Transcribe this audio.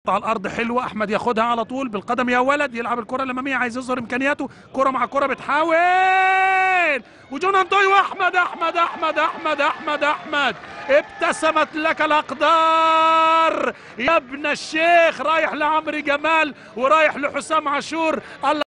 على الارض حلوه، احمد ياخدها على طول بالقدم يا ولد، يلعب الكره الاماميه، عايز يظهر امكانياته، كره مع كره بتحاول، وجون انطوي، واحمد احمد احمد احمد احمد احمد ابتسمت لك الاقدار يا ابن الشيخ، رايح لعمرو جمال ورايح لحسام عاشور.